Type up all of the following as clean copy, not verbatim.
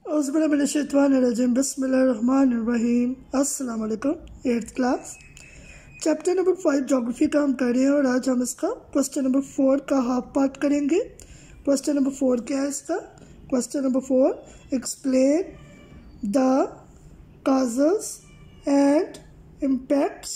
बिस्मिल्लाहिर्रहमानिर्रहीम। अस्सलाम वालेकुम। 8th class chapter number 5 geography का हम कर रहे हैं और आज हम इसका क्वेश्चन नंबर 4 का हाफ पार्ट करेंगे। क्वेश्चन नंबर 4 क्या है इसका? Question number 4, explain the causes and impacts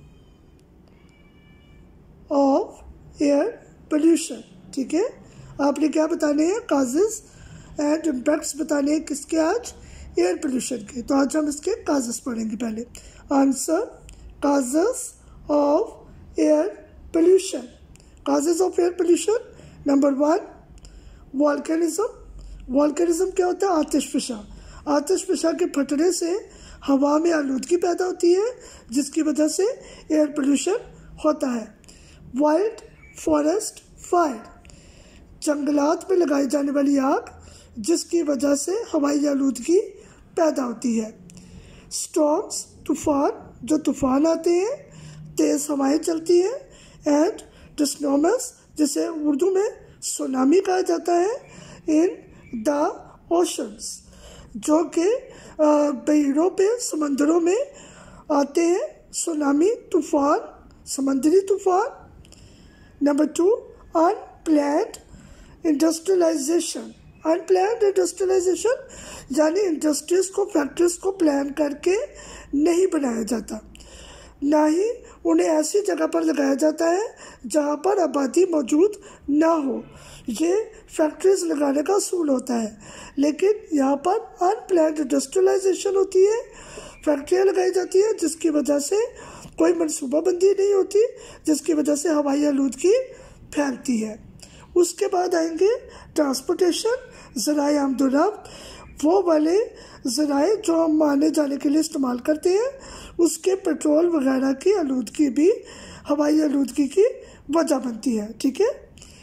of air pollution. ठीक है, आपने क्या बताने हैं? काजेस एंड इम्पैक्ट्स बताने हैं किसके? आज एयर पोल्यूशन के। तो आज हम इसके काजेस पढ़ेंगे। पहले answer, causes of air pollution. Causes of air pollution, number 1 volcanism. Volcanism क्या होता है? आतिशफशा। आतिशफशा के फटने से हवा में आलूदगी पैदा होती है जिसकी वजह से एयर पोल्यूशन होता है। वाइल्ड फॉरेस्ट फायर, जंगलात में लगाई जाने वाली आग जिसकी वजह से हवाई आलूदगी पैदा होती है। स्टॉर्म्स, तूफान, जो तूफान आते हैं, तेज़ हवाएं चलती हैं। एंड डिस्नोमस, जिसे उर्दू में सुनामी कहा जाता है, इन द ओशंस, जो कि बहरों पे, समंदरों में आते हैं। सुनामी, तूफान, समुद्री तूफान। Number 2 unplanned industrialisation. Unplanned industrialisation यानी इंडस्ट्रीज को, फैक्ट्रीज को प्लान करके नहीं बनाया जाता, ना ही उन्हें ऐसी जगह पर लगाया जाता है जहां पर आबादी मौजूद ना हो। ये फैक्ट्रीज लगाने का असूल होता है, लेकिन यहाँ पर अनप्लैन्ड इंडस्ट्रियलाइजेशन होती है। फैक्ट्रियाँ लगाई जाती है जिसकी वजह से कोई मनसूबाबंदी नहीं होती, जिसकी वजह से हवाई आलूदगी फैलती है। उसके बाद आएंगे ट्रांसपोर्टेशन, ज़राए आमदोरफ्त, वो वाले ज़राए जो हम आने जाने के लिए इस्तेमाल करते हैं, उसके पेट्रोल वगैरह की आलूदगी भी हवाई आलूदगी की वजह बनती है। ठीक है।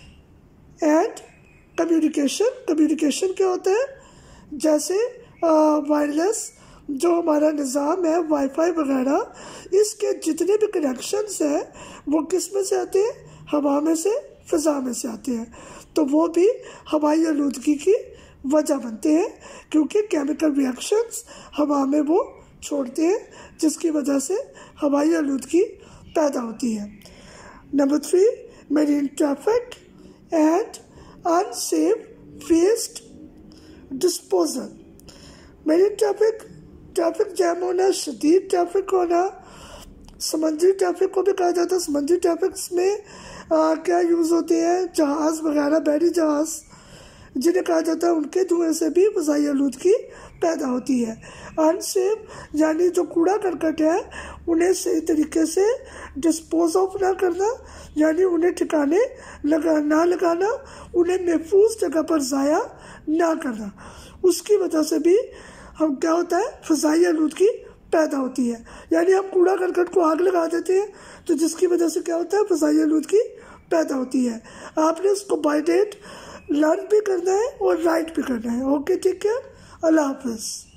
एंड कम्युनिकेशन, कम्युनिकेशन क्या होता है? जैसे वायरलेस जो हमारा निज़ाम है, वाईफाई वगैरह, इसके जितने भी कनेक्शंस हैं वो किस में से आते हैं? हवा में से, फ़िज़ा में से आते हैं। तो वो भी हवाई आलूदगी की वजह बनते हैं, क्योंकि केमिकल रिएक्शंस हवा में वो छोड़ते हैं जिसकी वजह से हवाई आलूदगी पैदा होती है। Number 3 marine traffic and unsafe waste disposal. Marine traffic, traffic jam होना, शदीद ट्रैफिक होना। समुद्री ट्रैफिक को भी कहा जाता है। समुद्री ट्रैफिक में क्या यूज़ होते हैं? जहाज़ वगैरह, बहरी जहाज़ जिन्हें कहा जाता है, उनके धुएं से भी फ़ज़ाई आलूदगी पैदा होती है। अनसेफ यानी जो कूड़ा करकट है उन्हें सही तरीके से डिस्पोज ऑफ ना करना, यानी उन्हें ठिकाने ना लगाना, उन्हें महफूज जगह पर ज़ाया ना करना। उसकी वजह से भी हम क्या होता है? फ़ज़ाई आलूदगी पैदा होती है। यानी हम कूड़ा करकट को आग लगा देते हैं तो जिसकी वजह से क्या होता है? फ़ज़ाई आलूदगी पैदा होती है। आपने इसको बाय डेट लर्न भी करना है और राइट भी करना है। ओके, ठीक है। अल्लाह हाफ़िज़।